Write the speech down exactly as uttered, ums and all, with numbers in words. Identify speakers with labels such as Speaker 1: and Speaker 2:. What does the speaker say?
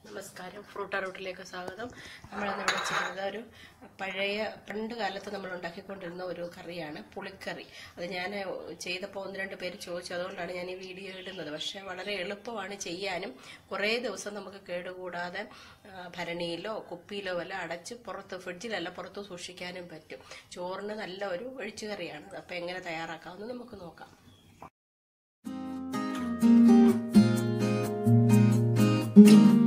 Speaker 1: നമസ്കാരം. ഫ്രൂട്ട് റൂട്ടിലേക്ക് സ്വാഗതം. നമ്മളിന്ന് ഇവിടെ ചെയ്യുന്നത് ഒരു പഴയ പണ്ട് കാലത്ത് നമ്മൾ ഉണ്ടാക്കിക്കൊണ്ടിരുന്ന ഒരു കറിയാണ്, പുളിക്കറി. അത് ഞാൻ ചെയ്തപ്പോൾ ഒന്ന് രണ്ട് പേര് ചോദിച്ചു, അതുകൊണ്ടാണ് ഞാൻ ഈ വീഡിയോ ഇടുന്നത്. പക്ഷേ വളരെ എളുപ്പമാണ് ചെയ്യാനും. കുറേ ദിവസം നമുക്ക് കേടുകൂടാതെ ഭരണിയിലോ കുപ്പിയിലോ വല്ല അടച്ച് പുറത്ത്, ഫ്രിഡ്ജിലല്ല പുറത്ത് സൂക്ഷിക്കാനും പറ്റും. ചോറിന് നല്ല ഒരു ഒഴിച്ചുകറിയാണ്. അപ്പോൾ എങ്ങനെ തയ്യാറാക്കാമെന്ന് നമുക്ക് നോക്കാം.
Speaker 2: Thank you.